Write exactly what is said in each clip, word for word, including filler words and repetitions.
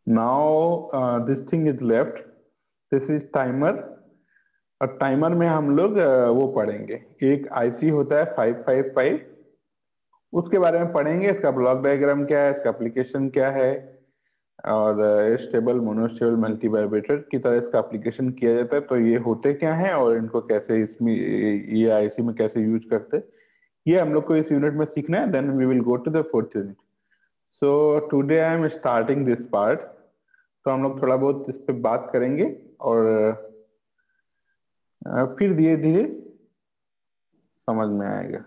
Now this thing is left, this is timer. और timer में हम लोग uh, वो पढ़ेंगे, एक आईसी होता है फाइव फाइव फाइव, उसके बारे में पढ़ेंगे। इसका ब्लॉक डायग्राम क्या है, इसका एप्लीकेशन क्या है, और स्टेबल मोनोस्टेबल मल्टीवाइब्रेटर की तरह इसका एप्लीकेशन किया जाता है। तो ये होते क्या हैं और इनको कैसे इसमें ये आईसी में कैसे यूज करते हैं, ये हम लोग को इस यूनिट में सीखना है। Then we will go to the fourth unit. So today I am starting this part. तो हम लोग थोड़ा बहुत इस पे बात करेंगे और अ, फिर धीरे धीरे समझ में आएगा।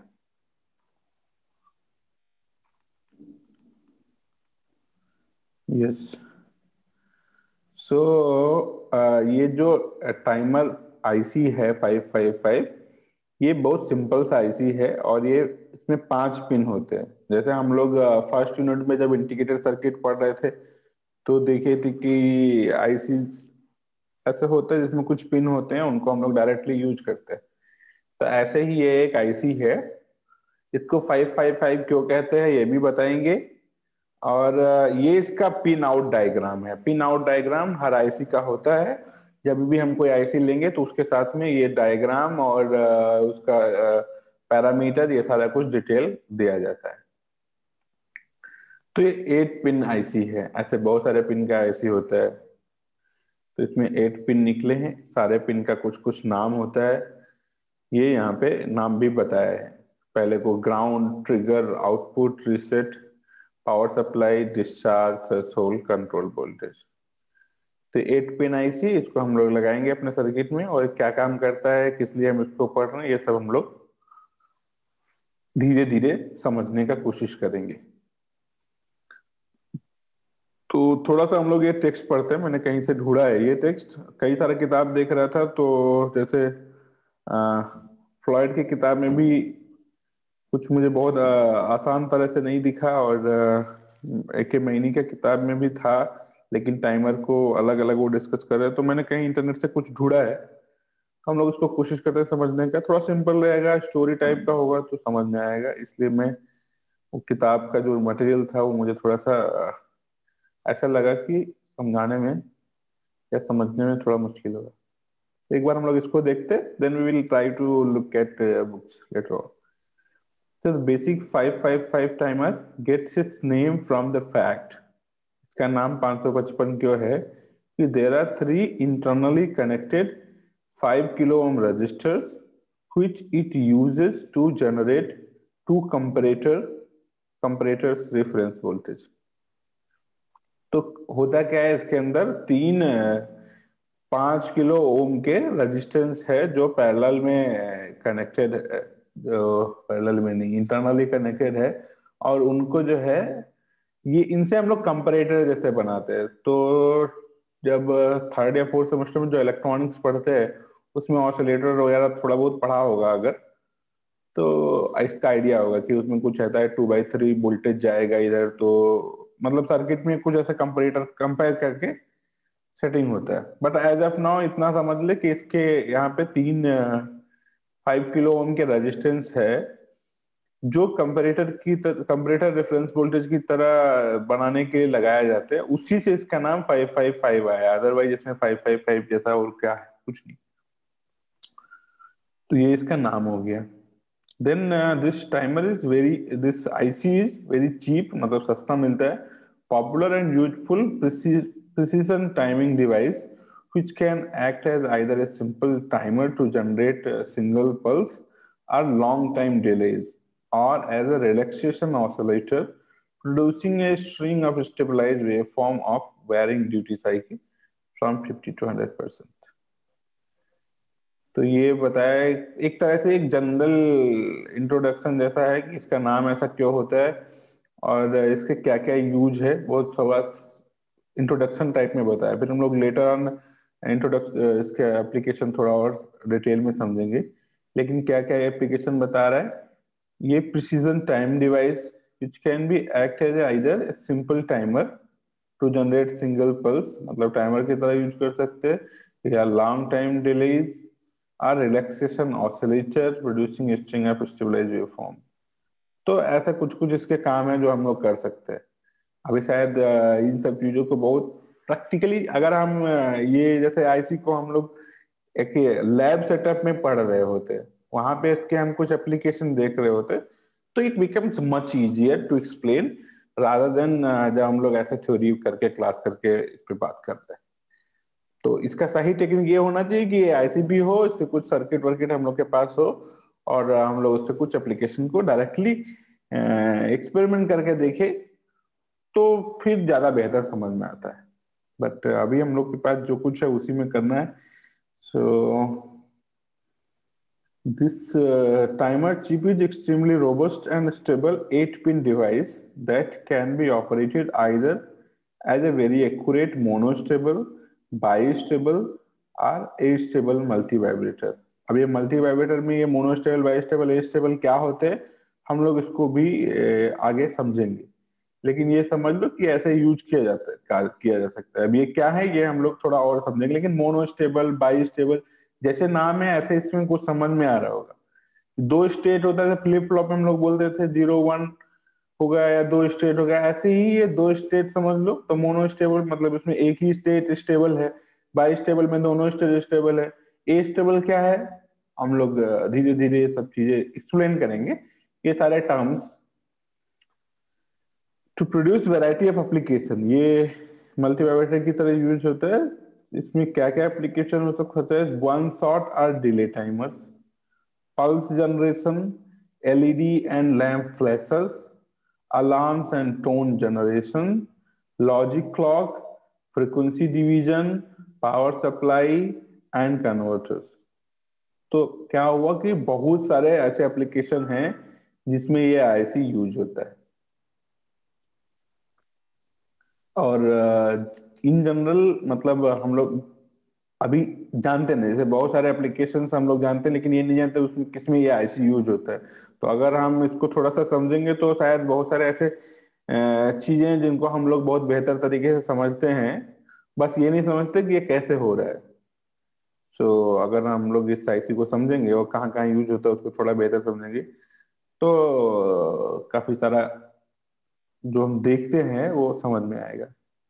यस। सो ये जो टाइमर आईसी है फाइव फाइव फाइव, ये बहुत सिंपल सा आईसी है और ये इसमें पांच पिन होते हैं। जैसे हम लोग फर्स्ट यूनिट में जब इंडिकेटर सर्किट पढ़ रहे थे तो देखे थे कि आईसी ऐसे होता है जिसमें कुछ पिन होते हैं, उनको हम लोग डायरेक्टली यूज करते हैं। तो ऐसे ही ये एक आईसी है। इसको फाइव फाइव फाइव क्यों कहते हैं ये भी बताएंगे। और अ, ये इसका पिन आउट डायग्राम है। पिन आउट डायग्राम हर आईसी का होता है। जब भी हम कोई आईसी लेंगे तो उसके साथ में ये डायग्राम और अ, उसका पैरामीटर, ये सारा कुछ डिटेल दिया जाता है। तो ये एट पिन आईसी है। ऐसे बहुत सारे पिन का आईसी होता है। तो इसमें एट पिन निकले हैं। सारे पिन का कुछ कुछ नाम होता है। ये यहाँ पे नाम भी बताया है। पहले को ground, trigger, output, reset, power supply, discharge, threshold, control voltage. तो एट पिन आईसी, इसको हम लोग लगाएंगे अपने सर्किट में और क्या काम करता है, किस लिए हम इसको पढ़ रहे हैं, ये सब हम लोग धीरे धीरे समझने का कोशिश करेंगे। तो थोड़ा सा हम लोग ये टेक्स्ट पढ़ते हैं। मैंने कहीं से ढूंढा है ये टेक्स्ट। कई सारे किताब देख रहा था तो जैसे फ्लॉयड की किताब में भी कुछ मुझे बहुत आ, आसान तरह से नहीं दिखा, और एक महीने की किताब में भी था, लेकिन टाइमर को अलग अलग वो डिस्कस कर रहे हैं। तो मैंने कहीं इंटरनेट से कुछ ढूंढा है। हम लोग उसको कोशिश करते हैं समझने का। थोड़ा सिंपल रहेगा, स्टोरी टाइप का होगा तो समझ में आएगा। इसलिए मैं वो किताब का जो मटेरियल था वो मुझे थोड़ा सा ऐसा लगा कि समझाने में या समझने में थोड़ा मुश्किल होगा। एक बार हम लोग इसको देखते, then we will try to look at books later on. So the basic five five five timer gets its name from the fact, इसका नाम पाँच सौ पचपन क्यों है कि there are three internally connected five kilo ohm resistors which it uses to generate two comparator comparators reference voltage। तो होता क्या है, इसके अंदर तीन पांच किलो ओम के रेजिस्टेंस है जो पैरेलल में कनेक्टेड है, जो पैरेलल में नहीं इंटरनली कनेक्टेड है। और उनको जो है, ये इनसे हम लोग कंपैरेटर जैसे बनाते हैं। तो जब थर्ड या फोर्थ सेमेस्टर में जो इलेक्ट्रॉनिक्स पढ़ते हैं उसमें ऑसिलेटर वगैरह थोड़ा बहुत पढ़ा होगा अगर, तो इसका आइडिया होगा कि उसमें कुछ रहता है टू बाई थ्री वोल्टेज जाएगा इधर, तो मतलब सर्किट में कुछ ऐसे कंपैरेटर कंपेयर करके सेटिंग होता है। बट एज ऑफ नाउ इतना समझ ले कि इसके यहाँ पे तीन फाइव किलो ओम के रेजिस्टेंस है जो कंपैरेटर की कंपैरेटर रेफरेंस वोल्टेज की तरह बनाने के लिए लगाया जाता है। उसी से इसका नाम फाइव फाइव फाइव आया। अदरवाइज इसमें फाइव फाइव फाइव जैसा और क्या है, कुछ नहीं। तो ये इसका नाम हो गया। Then this timer is very this IC is very cheap, मतलब सस्ता मिलता है। Popular and useful precision timing device which can act as either a simple timer to generate a single pulse or long time delays, or as a relaxation oscillator producing a string of stabilized waveform of varying duty cycle from fifty to one hundred percent। तो ये बताया एक तरह से एक general introduction जैसा है कि इसका नाम ऐसा क्यों होता है और इसके क्या क्या यूज है, बहुत थोड़ा इंट्रोडक्शन टाइप में बताया। फिर हम लोग लेटर ऑन इंट्रोडक्शन इसके एप्लीकेशन थोड़ा और डिटेल में समझेंगे। लेकिन क्या क्या एप्लीकेशन बता रहा है, ये precision time device which can be act as either simple timer to generate single pulse, मतलब टाइमर की तरह यूज कर सकते हैं, या लॉन्ग टाइम डिलेज और relaxation oscillator producing string of stabilized waveform. तो ऐसा कुछ कुछ इसके काम है जो हम लोग कर सकते हैं। अभी शायद इन सब चीजों को बहुत प्रैक्टिकली अगर हम अ, ये जैसे आईसी को हम लोग एक लैब सेटअप में पढ़ रहे होते, वहां पे इसके हम कुछ एप्लीकेशन देख रहे होते, तो it becomes much easier to explain rather than जब हम लोग ऐसे थ्योरी करके क्लास करके इस पे बात करते हैं। तो इसका सही टेक्निक ये होना चाहिए कि आईसीबी हो, इससे कुछ सर्किट वर्किट हम लोग के पास हो, और हम लोग उससे कुछ एप्लीकेशन को डायरेक्टली एक्सपेरिमेंट करके देखें, तो फिर ज्यादा बेहतर समझ में आता है। बट अभी हम लोग के पास जो कुछ है उसी में करना है। So this timer chip is extremely robust and stable eight pin device that can be operated either as a very accurate monostable, bistable or astable multi-vibrator। अब ये मल्टी वाइब्रेटर में ये मोनोस्टेबल, बाइस्टेबल, एस्टेबल क्या होते हैं, हम लोग इसको भी अ, आगे समझेंगे। लेकिन ये समझ लो कि ऐसे यूज किया जाता है, का- किया जा सकता है। अब ये क्या है ये हम लोग थोड़ा और समझेंगे, लेकिन मोनोस्टेबल, बाइस्टेबल जैसे नाम है ऐसे इसमें कुछ समझ में आ रहा होगा। दो स्टेट होता है, फ्लिप फ्लॉप हम लोग बोलते थे, जीरो वन हो गया या दो स्टेट हो गया, ऐसे ही ये दो स्टेट समझ लो। तो मोनोस्टेबल मतलब इसमें एक ही स्टेट स्टेबल है, बाई स्टेबल में दोनों स्टेट स्टेबल है। ए स्टेबल क्या है, हम लोग धीरे धीरे सब चीजें एक्सप्लेन करेंगे, ये सारे terms. To produce variety of application, ये मल्टीवाइब्रेटर की तरह यूज होता है। इसमें क्या क्या एप्लीकेशन हो सकता है, वन शॉट और delay timers, pulse generation, L E D and lamp flashes, alarms and tone generation, logic clock, frequency division, power supply and converters। तो क्या हुआ कि बहुत सारे ऐसे एप्लीकेशन हैं जिसमें ये आईसी यूज होता है। और इन जनरल मतलब हम लोग अभी जानते नहीं, जैसे बहुत सारे एप्लीकेशंस हम लोग जानते हैं, लेकिन ये नहीं जानते उसमें किसमें ये आईसी यूज होता है। तो अगर हम इसको थोड़ा सा समझेंगे तो शायद बहुत सारे ऐसे अ, चीजें हैं जिनको हम लोग बहुत बेहतर तरीके से समझते हैं, बस ये नहीं समझते कि ये कैसे हो रहा है। सो अगर हम लोग इस आईसी को समझेंगे और कहाँ कहाँ यूज होता है उसको थोड़ा बेहतर समझेंगे, तो अ, काफी सारा जो हम देखते हैं वो समझ में आएगा।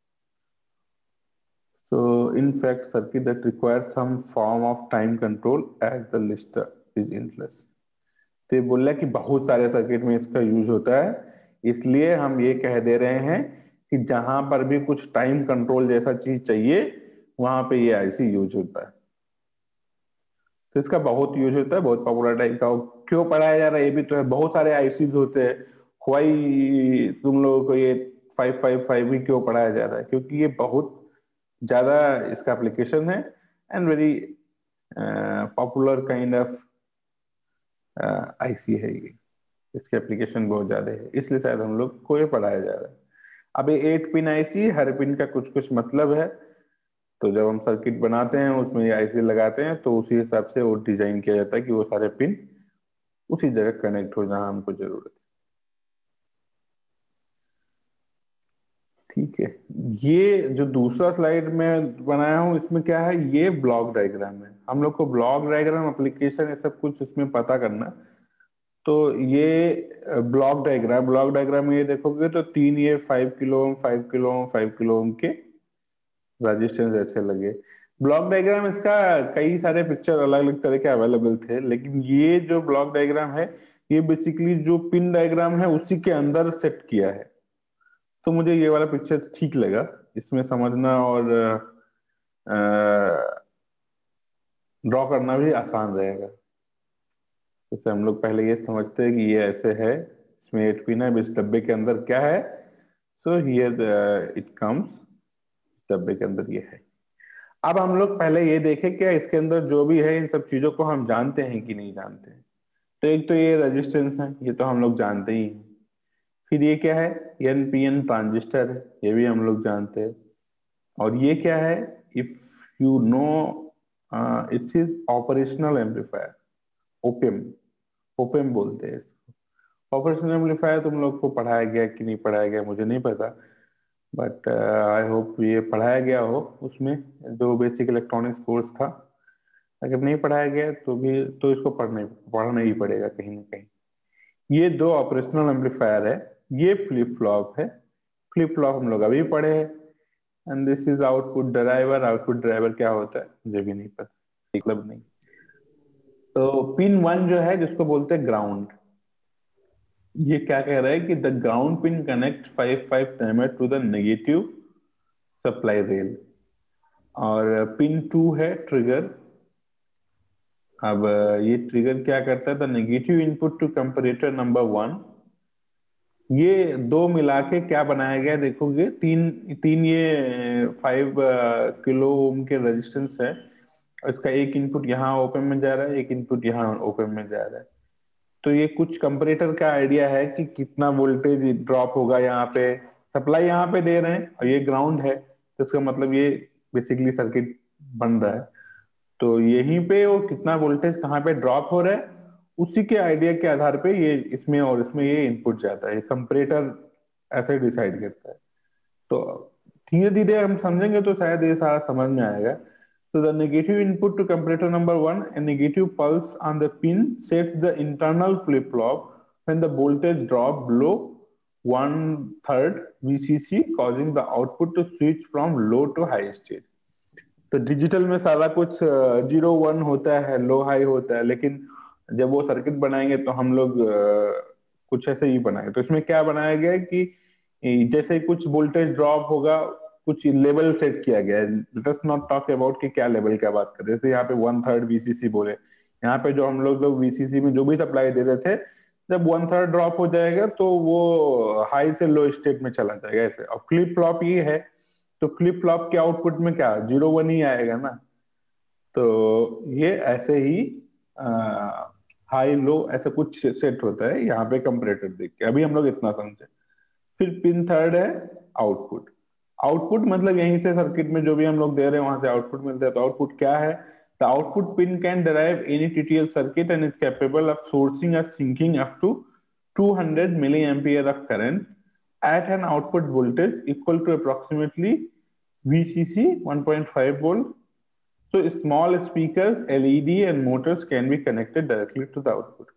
So, in fact, circuit that requires some form of time control as the list is endless। तो ये बोल रहा है कि बहुत सारे सर्किट में इसका यूज होता है, इसलिए हम ये कह दे रहे हैं कि जहां पर भी कुछ टाइम कंट्रोल जैसा चीज चाहिए वहां पे ये आईसी यूज होता है। तो इसका बहुत यूज होता है, बहुत पॉपुलर टाइप का। क्यों पढ़ाया जा रहा है ये भी तो है, बहुत सारे आईसी होते हैं। वाई तुम लोगों को ये फाइव फाइव फाइव ही क्यों पढ़ाया जा रहा है, क्योंकि ये बहुत ज्यादा इसका एप्लीकेशन है and very popular kind of IC है ये। इसके एप्लीकेशन बहुत ज्यादा है, इसलिए शायद हम लोग को ये पढ़ाया जा रहा है। अब ये एट पिन आईसी, हर पिन का कुछ कुछ मतलब है। तो जब हम सर्किट बनाते हैं उसमें ये आईसी लगाते हैं तो उसी हिसाब से वो डिजाइन किया जाता है कि वो सारे पिन उसी जगह कनेक्ट हो जहां हमको जरूरत है। ठीक है, ये जो दूसरा स्लाइड में बनाया हूँ इसमें क्या है, ये ब्लॉक डायग्राम है। हम लोग को ब्लॉक डायग्राम एप्लीकेशन ये सब कुछ इसमें पता करना। तो ये ब्लॉक डायग्राम, ब्लॉक डायग्राम में ये देखोगे तो तीन ये five kilo ohm, five kilo ohm, five kilo ohm के रजिस्टेंस ऐसे लगे। ब्लॉक डायग्राम इसका कई सारे पिक्चर अलग अलग तरह के अवेलेबल थे, लेकिन ये जो ब्लॉक डायग्राम है ये बेसिकली जो पिन डायग्राम है उसी के अंदर सेट किया है। तो मुझे ये वाला पिक्चर ठीक लगा, इसमें समझना और ड्रॉ करना भी आसान रहेगा। जैसे हम लोग पहले ये समझते हैं कि ये ऐसे है, इसमें एट पिन है, इस डब्बे के अंदर क्या है। सो हियर इट कम्स, डब्बे के अंदर ये है। अब हम लोग पहले ये देखें क्या इसके अंदर जो भी है इन सब चीजों को हम जानते हैं कि नहीं जानते हैं। तो एक तो ये रेजिस्टेंस है, ये तो हम लोग जानते ही हैं। फिर ये क्या है, एनपीएन ट्रांजिस्टर है, ये भी हम लोग जानते हैं। और ये क्या है, if you know, it is operational amplifier, op amp, op amp बोलते हैं। ऑपरेशनल एम्पलीफायर तुम लोग को पढ़ाया गया कि नहीं पढ़ाया गया मुझे नहीं पता, बट आई होप ये पढ़ाया गया हो उसमें जो बेसिक इलेक्ट्रॉनिक्स कोर्स था। अगर नहीं पढ़ाया गया तो भी तो इसको पढ़ने पढ़ना ही पड़ेगा कहीं ना कहीं। ये दो ऑपरेशनल एम्पलीफायर है, ये फ्लिप फ्लॉप है। फ्लिप फ्लॉप हम लोग अभी पढ़े हैं। And this is output driver. Output driver क्या होता है मुझे भी नहीं पता, मतलब नहीं। तो पिन वन जो है जिसको बोलते हैं ग्राउंड, ये क्या कह रहा है कि the ground pin connect five five timer to the negative supply rail. और पिन टू है ट्रिगर। अब ये ट्रिगर क्या करता है, the negative input to comparator number one. ये दो मिला के क्या बनाया गया देखोगे, तीन तीन ये फाइव किलो ओम के रेजिस्टेंस है, और इसका एक इनपुट यहाँ ओपन में जा रहा है, एक इनपुट यहाँ ओपन में जा रहा है। तो ये कुछ कंपैरेटर का आइडिया है कि कितना वोल्टेज ड्रॉप होगा यहाँ पे। सप्लाई यहाँ पे दे रहे हैं और ये ग्राउंड है, तो इसका मतलब ये बेसिकली सर्किट बन रहा है। तो यहीं पे वो कितना वोल्टेज कहाँ पे ड्रॉप हो रहा है, उसी के आइडिया के आधार पे ये इसमें और इसमें ये इनपुट जाता है। कंपैरेटर ऐसे डिसाइड करता है। तो धीरे धीरे हम समझेंगे तो शायद ये सारा समझ में आएगा। So the negative input to comparator number one, a negative pulse on the pin sets the internal flip-flop when the voltage drop below one third V C C, causing the output to switch from low to high state. तो digital में सारा कुछ zero one होता है, लो high होता है, लेकिन जब वो सर्किट बनाएंगे तो हम लोग कुछ ऐसे ही बनाएंगे। तो इसमें क्या बनाया गया है कि जैसे कुछ वोल्टेज ड्रॉप होगा, कुछ लेवल सेट किया गया है। Let us not talk about कि क्या लेवल क्या बात कर रहे थे। यहाँ पे वन थर्ड वीसीसी बोले, यहाँ पे जो हम लोग लोग वीसीसी में जो भी सप्लाई दे रहे थे, जब वन थर्ड ड्रॉप हो जाएगा तो वो हाई से लो स्टेट में चला जाएगा ऐसे। और फ्लिप फ्लॉप ये है, तो फ्लिप फ्लॉप के आउटपुट में क्या जीरो वन ही आएगा ना। तो ये ऐसे ही हाई लो ऐसा कुछ सेट होता है यहाँ पे कंपैरेटर देख के। अभी हम लोग इतना समझे। फिर पिन थर्ड है आउटपुट। आउटपुट मतलब यहीं से सर्किट में जो भी हम लोग दे रहे हैं वहां से आउटपुट मिलता है। तो आउटपुट क्या है, the output pin can derive any T T L circuit and is capable of sourcing or sinking up to two hundred milliampere of current at an output voltage equal to approximately V C C one point five volt. So small speakers, L E D and motors can be connected directly to the output.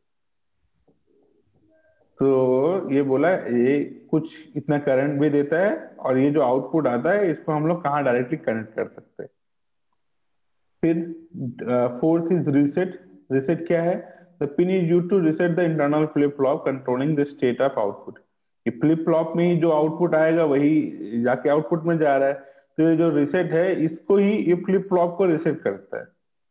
तो ये बोला ये कुछ इतना current भी देता है, और ये जो आउटपुट आता है इसको हम लोग कहाँ डायरेक्टली कनेक्ट कर सकते हैं। फिर फोर्थ इज रीसेट। रीसेट क्या है, the pin is used to reset the internal flip flop controlling the state of output. ये फ्लिप फ्लॉप में ही जो आउटपुट आएगा वही जाके आउटपुट में जा रहा है। तो ये जो रीसेट है इसको ही ये फ्लिप फ्लॉप को रीसेट करता है।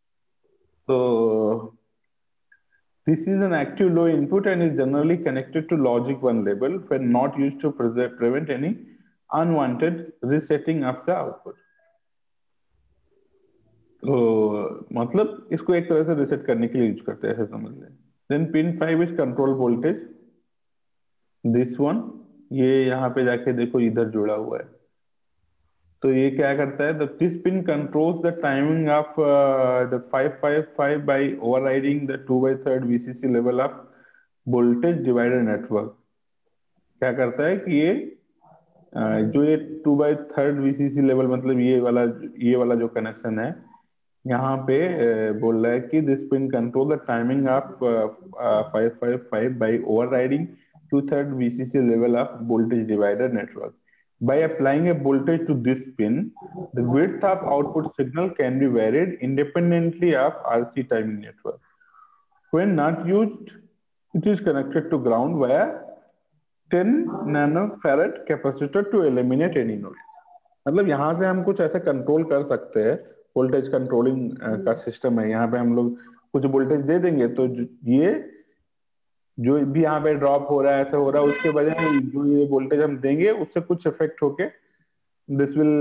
तो this is an active low input and is generally connected to logic one level when not used to prevent any unwanted resetting of the output. तो मतलब इसको एक तरह से रिसेट करने के लिए यूज करते हैं, ऐसे समझ लें। Then pin five is control voltage. This one, ये यहाँ पे जाके देखो इधर जुड़ा हुआ है। तो ये क्या करता है, this pin controls the timing of the five five five by overriding the two by third VCC level of voltage divider network. क्या करता है कि ये uh, जो ये two by third VCC level मतलब ये वाला ये वाला जो कनेक्शन है यहाँ पे uh, बोल रहा है कि this pin control the timing of five five five by overriding two third VCC level of voltage divider network. By applying a voltage to this pin, the width of output signal can be varied independently of R C timing network. When not used, it is connected to ground via ten nanofarad capacitor to eliminate any noise. मतलब यहाँ से हम कुछ ऐसे control कर सकते हैं। Voltage controlling का सिस्टम है। यहाँ पे हम लोग कुछ वोल्टेज दे देंगे तो ये जो भी यहाँ पे ड्रॉप हो रहा है ऐसा हो रहा है, उसके बजाय जो ये वोल्टेज हम देंगे उससे कुछ इफेक्ट होके this will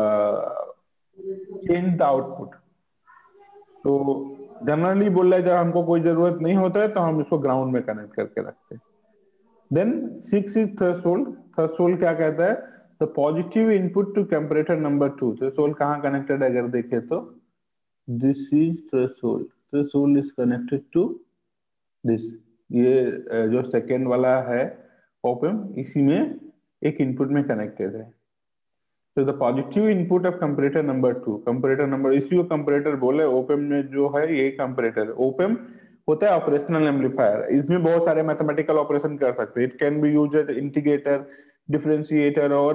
change the output. तो जनरली बोल रहा है जब हमको कोई जरूरत नहीं होता है तो हम इसको ग्राउंड में कनेक्ट करके रखते हैं। Then six is threshold. Threshold क्या कहता है, the positive input to comparator number two. Threshold कहाँ कनेक्टेड है अगर देखे तो this is threshold. Threshold is connected to this. ये जो सेकेंड वाला है ओपन, इसी में एक इनपुट में कनेक्टेड है। तो the positive input of comparator number two, comparator number इसी को कंपैरेटर बोले। ओपन में जो है ये कंपैरेटर। ओपन होता है ऑपरेशनल एम्पलीफायर। इसमें बहुत सारे मैथमेटिकल ऑपरेशन कर सकते हैं। It can be used as integrator, differentiator और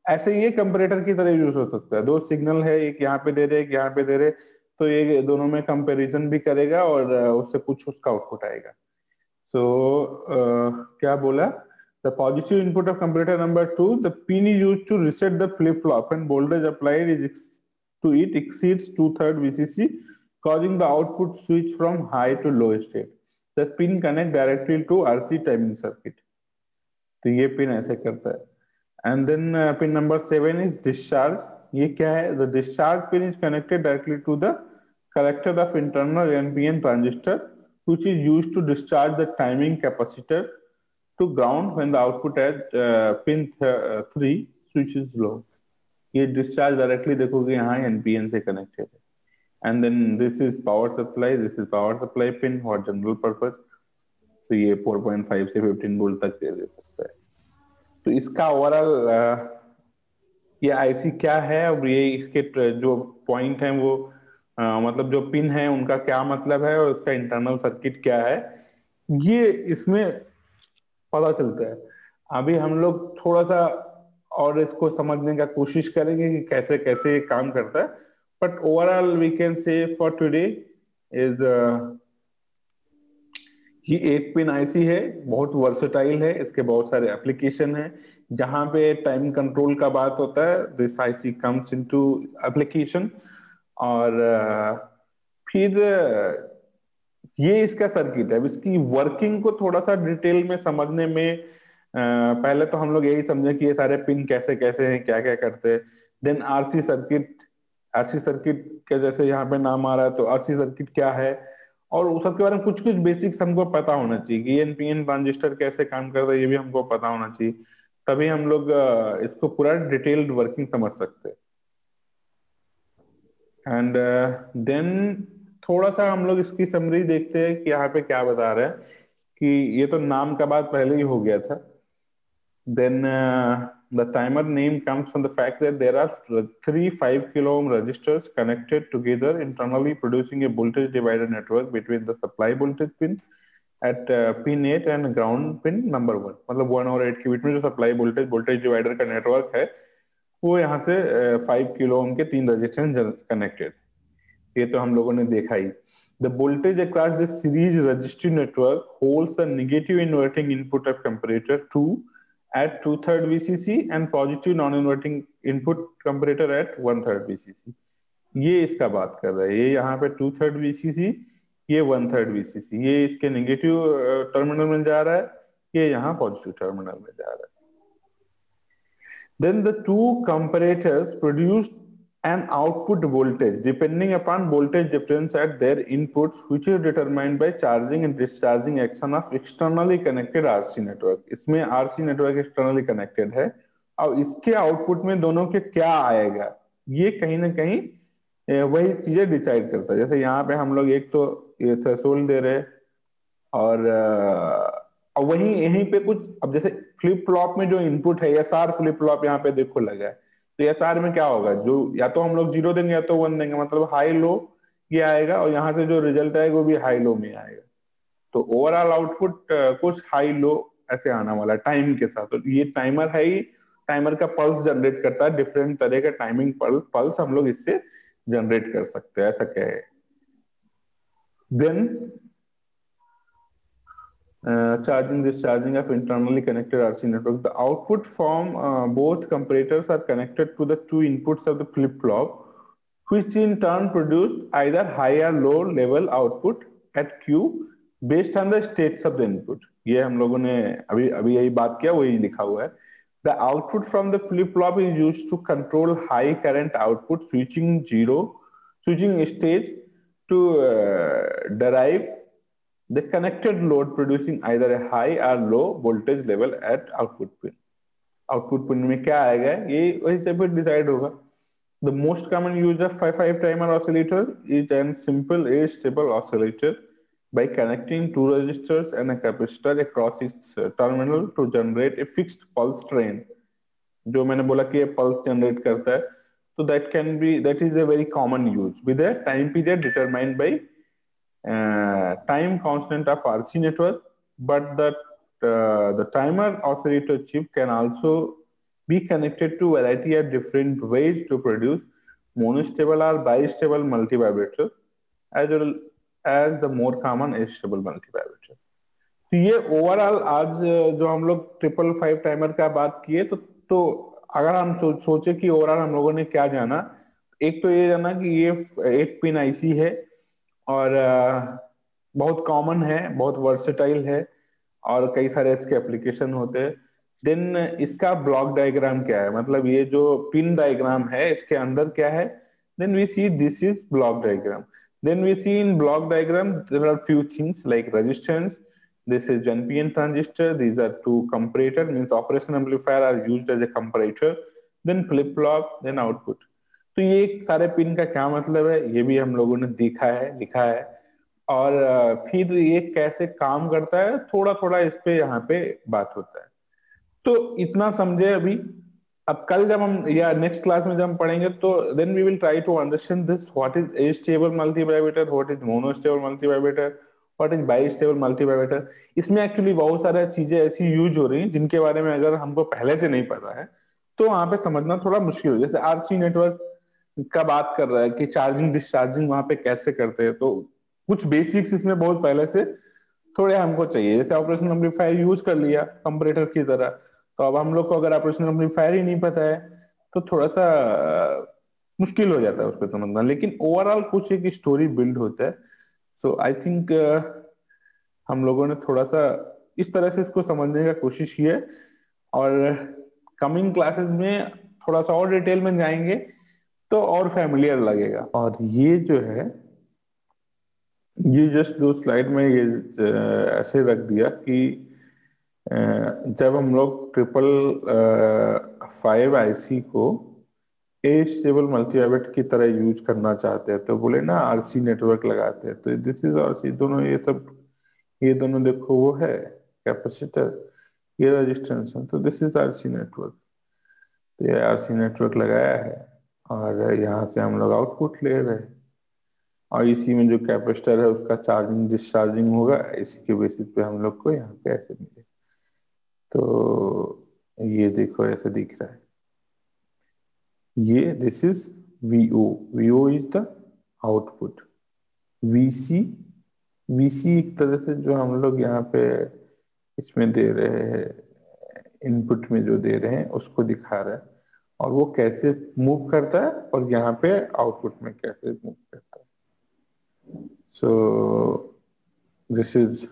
ऐसे ये कंपैरेटर की तरह यूज हो सकता है। दो सिग्नल है, एक यहाँ पे दे रहे एक यहाँ पे दे रहे, तो ये दोनों में कंपैरिजन भी करेगा और उससे कुछ उसका आउटपुट आएगा। सो so, uh, क्या बोला, the positive input of comparator number two, the pin is used to reset the flip flop and voltage applied is to it exceeds two-thirds V C C, causing the output switch from high to low state. The pin connect directly to R C timing circuit. तो ये pin ऐसे करता है। And then uh, pin number seven is discharge. ये क्या है? The discharge pin is connected directly to the collector of internal N P N transistor, which is used to discharge the timing capacitor to ground when the output at uh, pin th uh, three switch is low. ये discharge directly देखोगे यहाँ NPN से connected है। And then this is power supply, this is power supply pin for general purpose. तो ये four point five से fifteen volt तक दे दे सकता है। तो इसका ओवरऑल ये आईसी क्या है और ये इसके जो पॉइंट है वो आ, मतलब जो पिन है उनका क्या मतलब है और उसका इंटरनल सर्किट क्या है, ये इसमें पता चलता है। अभी हम लोग थोड़ा सा और इसको समझने का कोशिश करेंगे कि कैसे कैसे ये काम करता है। But overall we can say for today is ये एट पिन आईसी है, बहुत वर्सेटाइल है, इसके बहुत सारे एप्लीकेशन है। जहां पे टाइम कंट्रोल का बात होता है this IC comes into application. और uh, फिर uh, ये इसका सर्किट है। अब इसकी वर्किंग को थोड़ा सा डिटेल में समझने में Uh, पहले तो हम लोग यही समझे कि ये सारे पिन कैसे कैसे हैं, क्या क्या करते हैं। Then RC circuit, RC circuit के जैसे यहाँ पे नाम आ रहा है, तो आरसी सर्किट क्या है और उस सबके बारे में कुछ कुछ बेसिक्स हमको पता होना चाहिए कि एनपीएन ट्रांजिस्टर कैसे काम करता है, ये भी हमको पता होना चाहिए। तभी हम लोग uh, इसको पूरा डिटेल्ड वर्किंग समझ सकते हैं। एंड देन uh, थोड़ा सा हम लोग इसकी समरी देखते हैं कि यहाँ पे क्या बता रहे हैं कि ये तो नाम का बात पहले ही हो गया था। Then uh, the timer name comes from the fact that there are three five kilo ohm resistors connected together internally, producing a voltage divider network between the supply voltage pin at uh, pin eight and ground pin number one. मतलब one और eight के बीच में जो supply voltage voltage divider का network है वो यहाँ से फाइव किलो ओम के तीन रेजिस्टेंस कनेक्टेड। ये तो हम लोगों ने देखा ही। The voltage across this series resistive network holds the negative inverting input of comparator two at two-thirds V C C and positive non-inverting input comparator at one-third V C C. ये इसका बात कर रहा है। ये यहाँ पे two-thirds V C C, ये one-third V C C, ये इसके नेगेटिव टर्मिनल में जा रहा है, ये यहाँ पॉजिटिव टर्मिनल में जा रहा है। Then the two comparators produce an output voltage depending upon voltage difference at their inputs, which is determined by charging and discharging action of externally connected R C network. इसमें R C network externally connected है और इसके output में दोनों के क्या आएगा ये कहीं ना कहीं वही चीजें डिसाइड करता है। जैसे यहाँ पे हम लोग एक तो ये थ्रेशोल्ड दे रहे और, और वहीं यहीं पे कुछ, अब जैसे फ्लिप फ्लॉप में जो इनपुट है एस आर फ्लिप फ्लॉप यहाँ पे देखो लगा है, तो एस आर में क्या होगा, जो या तो हम लोग जीरो देंगे या तो वन देंगे, मतलब हाई लो ये आएगा और यहाँ से जो रिजल्ट आएगा वो भी हाई लो में आएगा। तो ओवरऑल आउटपुट कुछ हाई लो ऐसे आने वाला है टाइम के साथ। तो ये टाइमर है ही, टाइमर का पल्स जनरेट करता है, डिफरेंट तरह का टाइमिंग पल्स पल्स हम लोग इससे जनरेट कर सकते हैं, ऐसा क्या है। Then Uh, charging discharging of internally connected R C network. The output from uh, both comparators are connected to the two inputs of the flip-flop, which in turn produce either high or low level output at Q based on the states of the input. ये हम लोगों ने अभी अभी यही बात किया, वही लिखा हुआ है। The output from the flip-flop is used to control high current output switching zero switching stage to uh, derive the connected load producing either a high or low voltage level at output pin. Output pin में क्या आएगा ये वही से फिर decide होगा। The most common use of five five timer oscillator is a simple A-stable oscillator by connecting two resistors and a capacitor across its terminal to generate a fixed pulse train. जो मैंने बोला कि ये pulse generate करता है, तो that can be that is a very common use with a time period determined by Uh, time constant of R C network, but that uh, the timer oscillator chip can also be connected to variety of different ways to produce monostable or bistable multivibrator as well as the more common astable multivibrator. तो ये overall आज जो हम लोग triple five timer का बात किए तो तो अगर हम सो, सोचे कि ओवरऑल हम लोगों ने क्या जाना, एक तो ये जाना कि ये एट पिन आईसी है और अ, बहुत कॉमन है, बहुत वर्सेटाइल है और कई सारे इसके एप्लीकेशन होते हैं। देन इसका ब्लॉक डायग्राम क्या है, मतलब ये जो पिन डायग्राम है इसके अंदर क्या है। Then we see this is block diagram. Then we see in block diagram there are few things like resistance. This is N P N transistor. These are two comparator, means operation amplifier are used as a comparator. Then flip flop, then output. तो ये सारे pin का क्या मतलब है ये भी हम लोगों ने देखा है, लिखा है। और अ, फिर ये कैसे काम करता है थोड़ा थोड़ा इस पे यहाँ पे बात होता है। तो इतना समझे अभी। अब कल जब हम या नेक्स्ट क्लास में जब हम पढ़ेंगे तो then we will try to understand this what is astable multivibrator, what is monostable multivibrator, what is bistable multivibrator. इसमें एक्चुअली बहुत सारी चीजें ऐसी यूज हो रही हैं जिनके बारे में अगर हमको पहले से नहीं पता है तो वहां पे समझना थोड़ा मुश्किल हो। जैसे आरसी नेटवर्क का बात कर रहा है कि चार्जिंग डिस्चार्जिंग वहां पे कैसे करते हैं, तो कुछ बेसिक्स इसमें बहुत पहले से थोड़े हमको चाहिए। जैसे ऑपरेशन एम्पलीफायर यूज कर लिया कंपैरेटर की तरह, तो अब हम लोग को अगर ऑपरेशन एम्पलीफायर ही नहीं पता है तो थोड़ा सा अ, मुश्किल हो जाता है उसको समझना। लेकिन ओवरऑल कुछ एक स्टोरी बिल्ड होता है। सो आई थिंक हम लोगों ने थोड़ा सा इस तरह से इसको समझने का कोशिश की है और कमिंग क्लासेस में थोड़ा सा और डिटेल में जाएंगे तो और फैमिलियर लगेगा। और ये जो है ये जस्ट दो स्लाइड में ये अ, ऐसे रख दिया कि अ, जब हम लोग ट्रिपल फाइव आईसी को ए स्टेबल मल्टीवाइब्रेट की तरह यूज करना चाहते हैं तो बोले ना आरसी नेटवर्क लगाते हैं, तो दिस इज आरसी। दोनों ये सब ये दोनों देखो वो है कैपेसिटर, ये रेजिस्टेंस है, तो दिस इज आरसी नेटवर्क। तो ये आरसी नेटवर्क लगाया है और यहाँ से हम लोग आउटपुट ले रहे हैं और इसी में जो कैपेसिटर है उसका चार्जिंग डिस्चार्जिंग होगा, इसी के बेसिस पे हम लोग को यहाँ पे ऐसे मिले। तो ये देखो ऐसे दिख रहा है, ये this is VO, VO is the output. VC, VC एक तरह से जो हम लोग यहाँ पे इसमें दे रहे हैं, इनपुट में जो दे रहे हैं उसको दिखा रहा है और वो कैसे मूव करता है और यहाँ पे आउटपुट में कैसे मूव करता है। So this is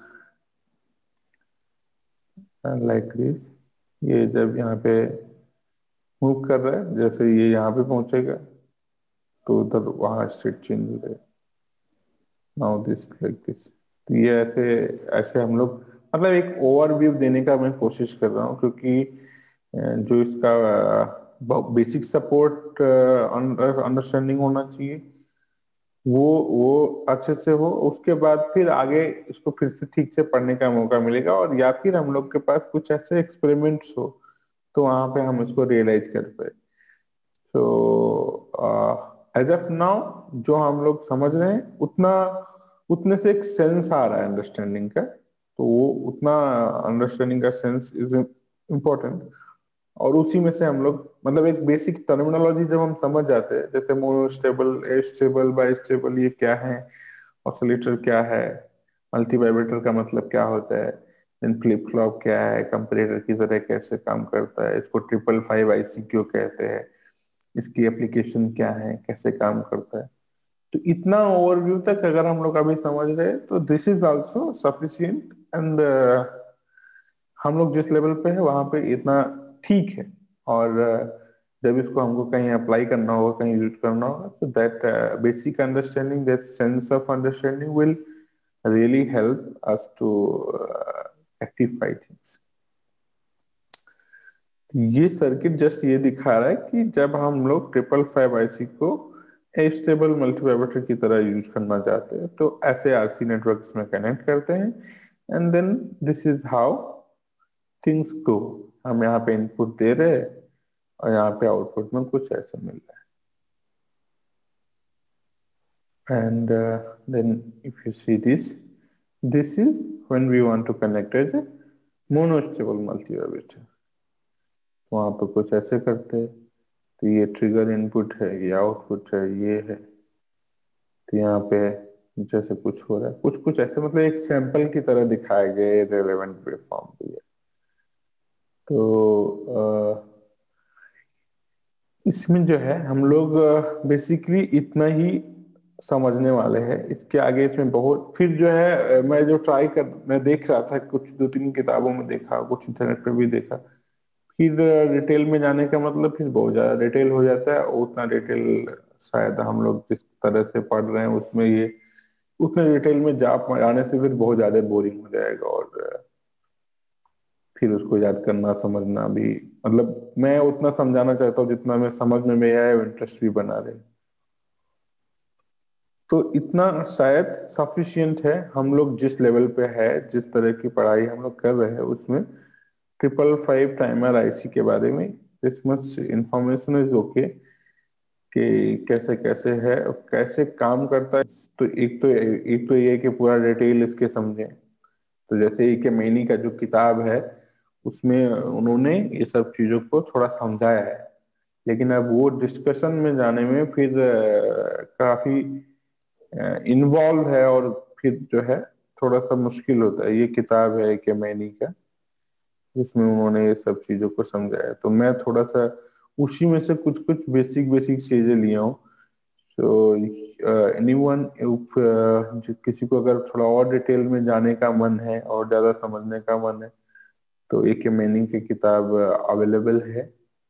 like this. ये जब यहाँ पे मूव कर रहा है, जैसे ये यहाँ पे पहुंचेगा तो उधर वहां स्टेट चेंज हो जाएगा। Now this like this. तो ये ऐसे ऐसे हम लोग मतलब एक ओवरव्यू देने का मैं कोशिश कर रहा हूँ, क्योंकि अ, जो इसका बेसिक सपोर्ट अंडरस्टैंडिंग होना चाहिए वो वो अच्छे से हो। उसके बाद फिर आगे इसको फिर से ठीक से पढ़ने का मौका मिलेगा और या फिर हम लोग के पास कुछ ऐसे एक्सपेरिमेंट्स हो तो वहां पे हम इसको रियलाइज कर पाए। तो एज ऑफ नाउ जो हम लोग समझ रहे हैं उतना उतने से एक सेंस आ रहा है अंडरस्टैंडिंग का, तो वो उतना अंडरस्टैंडिंग का सेंस इज इम्पोर्टेंट। और उसी में से हम लोग मतलब एक बेसिक टर्मिनोलॉजी जब हम समझ जाते हैं, जैसे मोनोस्टेबल, एस्टेबल, बाइस्टेबल ये क्या है, ऑसिलेटर क्या है, मल्टीवाइब्रेटर का मतलब क्या होता है, देन फ्लिप फ्लॉप क्या है, कंपैरेटर की तरह कैसे काम करता है, इसको ट्रिपल फाइव आईसी क्यों कहते हैं, इसकी एप्लीकेशन क्या है, कैसे काम करता है। तो इतना ओवरव्यू तक अगर हम लोग अभी समझ रहे हैं तो this is also sufficient. And हम लोग जिस लेवल पे है वहां पे इतना ठीक है। और uh, जब इसको हमको कहीं अप्लाई करना होगा, कहीं यूज करना होगा, तो that basic understanding, that sense of understanding will really help us to rectify things. ये सर्किट जस्ट ये दिखा रहा है कि जब हम लोग ट्रिपल फाइव आईसी को स्टेबल मल्टीवाइब्रेटर की तरह यूज करना चाहते हैं तो ऐसे आरसी नेटवर्क में कनेक्ट करते हैं and then this is how things go. हम यहाँ पे इनपुट दे रहे हैं और यहाँ पे आउटपुट में कुछ ऐसा मिल रहा है। And then if you see this, this is when we want to connect as monostable multivibrator. वहां पे कुछ ऐसे करते हैं, तो ये ट्रिगर इनपुट है, ये आउटपुट है, ये है। तो यहाँ पे जैसे कुछ हो रहा है, कुछ कुछ ऐसे, मतलब एक सैंपल की तरह दिखाए गए रेलेवेंट वेवफॉर्म पे ये। तो अ, इसमें जो है हम लोग बेसिकली इतना ही समझने वाले हैं। इसके आगे इसमें बहुत, फिर जो है अ, मैं जो ट्राई कर मैं देख रहा था, कुछ दो तीन किताबों में देखा, कुछ इंटरनेट पे भी देखा। फिर डिटेल में जाने का मतलब फिर बहुत ज्यादा डिटेल हो जाता है, और उतना डिटेल शायद हम लोग जिस तरह से पढ़ रहे हैं उसमें ये उतने डिटेल में जा जाने से फिर बहुत ज्यादा बोरिंग हो जाएगा। और फिर उसको याद करना समझना भी, मतलब मैं उतना समझाना चाहता हूँ जितना मैं समझ में मेरा है, इंटरेस्ट भी बना रहे। तो इतना शायद सफिशियंट है। हम लोग जिस लेवल पे है, जिस तरह की पढ़ाई हम लोग कर रहे हैं उसमें ट्रिपल फाइव टाइमर आईसी के बारे में this much information is okay, कि कैसे कैसे है और कैसे काम करता है। तो एक तो एक तो ये है कि पूरा डिटेल इसके समझें। तो जैसे ई के मैनी का जो किताब है उसमें उन्होंने ये सब चीजों को थोड़ा समझाया है, लेकिन अब वो डिस्कशन में जाने में फिर अ, काफी इन्वॉल्व है, और फिर जो है थोड़ा सा मुश्किल होता है। ये किताब है ई के मैनी का, जिसमें उन्होंने ये सब चीजों को समझाया, तो मैं थोड़ा सा उसी में से कुछ कुछ बेसिक बेसिक चीजें लिया हूँ। तो एनीवन जो किसी को अगर थोड़ा और डिटेल में जाने का मन है और ज्यादा समझने का मन है, तो एक मीनिंग की किताब अवेलेबल है,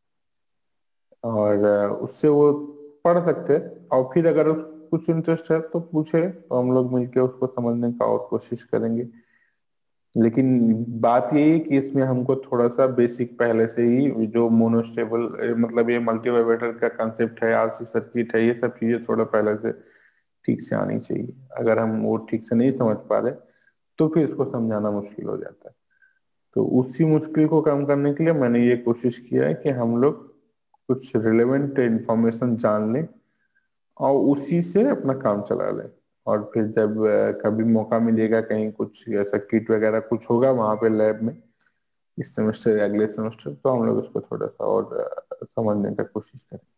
और अ, उससे वो पढ़ सकते हैं। और फिर अगर कुछ इंटरेस्ट है तो पूछे, तो हम लोग मिलके उसको समझने का और कोशिश करेंगे। लेकिन बात यही है कि इसमें हमको थोड़ा सा बेसिक पहले से ही, जो मोनोस्टेबल मतलब ये मल्टीवाइब्रेटर का कंसेप्ट है, आरसी सर्किट है, ये सब चीजें थोड़ा पहले से ठीक से आनी चाहिए। अगर हम वो ठीक से नहीं समझ पा रहे तो फिर इसको समझाना मुश्किल हो जाता है। तो उसी मुश्किल को कम करने के लिए मैंने ये कोशिश किया है कि हम लोग कुछ रिलेवेंट इंफॉर्मेशन जान लें और उसी से अपना काम चला लें। और फिर जब अ, कभी मौका मिलेगा, कहीं कुछ ऐसा किट वगैरह कुछ होगा वहां पे लैब में, इस सेमेस्टर या अगले सेमेस्टर, तो हम लोग उसको थोड़ा सा और अ, समझने का कोशिश करें।